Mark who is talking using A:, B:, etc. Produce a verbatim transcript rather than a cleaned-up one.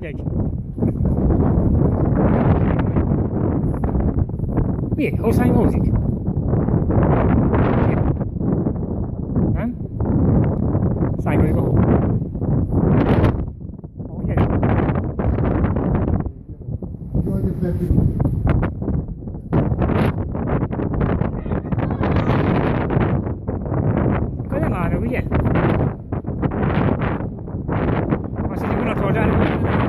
A: gidek. Wie, hol zijn muziek. En? Zijn we überhaupt? Oh, ja. Kaya nga, ano yan? Masih di ko na to dahil